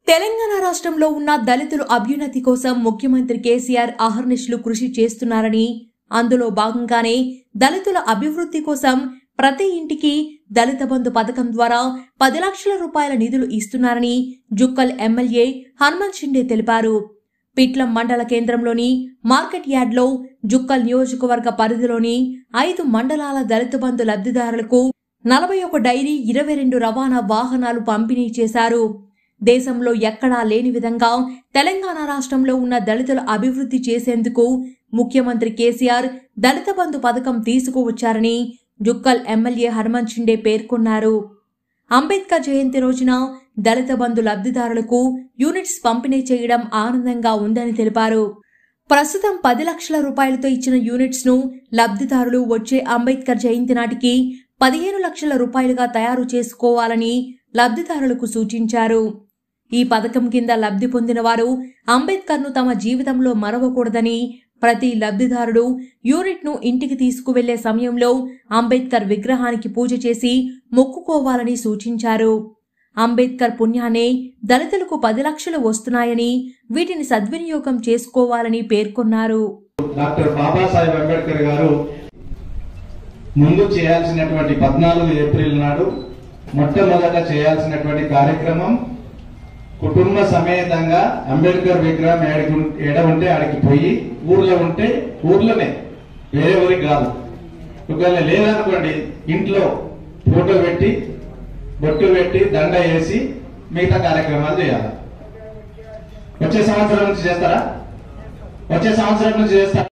తెలంగాణ రాష్ట్రంలో ఉన్న దళితుల అభ్యున్నతి కోసం ముఖ్యమంత్రి కేసీఆర్ అహర్నిశలు కృషి చేస్తున్నారని, అందులో భాగంగానే దళితుల అభివృద్ధి కోసం ప్రతి ఇంటికి దళిత బంధు పథకం ద్వారా 10 లక్షల రూపాయల నిధులు ఇస్తున్నారని జుక్కల్ ఎమ్మెల్యే హనుమంత్ షిండే తెలిపారు. పిట్లం మండల కేంద్రంలోని మార్కెట్ యార్డ్లో జుక్కల్ నియోజకవర్గ పరిధిలోని 5 మండలాల దళిత బంధు లబ్ధిదారులకు 41 డైరీ, 22 రవాణా వాహనాలు పంపిణీ చేశారు. దేశంలో ఎక్కడా లేని విధంగా తెలంగాణ రాష్ట్రంలో ఉన్న దళితుల అభివృద్ధి చేసేందుకు ముఖ్యమంత్రి కేసీఆర్ దళిత బంధు పథకం తీసుకువచ్చారని జుక్కల్ ఎమ్మెల్యే హనుమంత్ షిండే పేర్కొన్నారు. అంబేద్కర్ జయంతి రోజున దళిత బంధు లబ్ధిదారులకు యూనిట్స్ పంపిణీ చేయడం ఆనందంగా ఉందని తెలిపారు. ప్రస్తుతం 10 లక్షల రూపాయలతో ఇచ్చిన యూనిట్స్ ను లబ్ధిదారులు వచ్చే అంబేద్కర్ జయంతి నాటికి 15 లక్షల రూపాయలుగా తయారు చేసుకోవాలని లబ్ధిదారులకు సూచించారు. ఈ పథకం కింద లబ్ధి పొందిన వారు అంబేద్కర్ ను తమ జీవితంలో మరవకూడదని, ప్రతి లబ్ధిదారుడు యూనిట్ ను ఇంటికి తీసుకువెళ్లే సమయంలో అంబేద్కర్ విగ్రహానికి పూజ చేసి మొక్కుకోవాలని సూచించారు. అంబేద్కర్ పుణ్యానే దళితులకు 10 లక్షలు వస్తున్నాయని, వీటిని సద్వినియోగం చేసుకోవాలని పేర్కొన్నారు. డాక్టర్ బాబాసాహెబ్ అంబేద్కర్ గారు ముందు చేయాల్సినటువంటి 14 ఏప్రిల్ నాడు మొట్టమొదట చేయాల్సినటువంటి కార్యక్రమం కుటుంబ సమేతంగా అంబేద్కర్ విగ్రహం ఎడ ఉంటే ఆడికి పోయి, ఊర్లో ఉంటే ఊర్లోనే, వేరే ఊరికి కాదు. ఒకవేళ లేదనుకోండి ఇంట్లో ఫోటో పెట్టి బొట్టు పెట్టి దండ వేసి మిగతా కార్యక్రమాలు చేయాలి. వచ్చే సంవత్సరం నుంచి చేస్తారా? వచ్చే సంవత్సరం నుంచి చేస్తారా?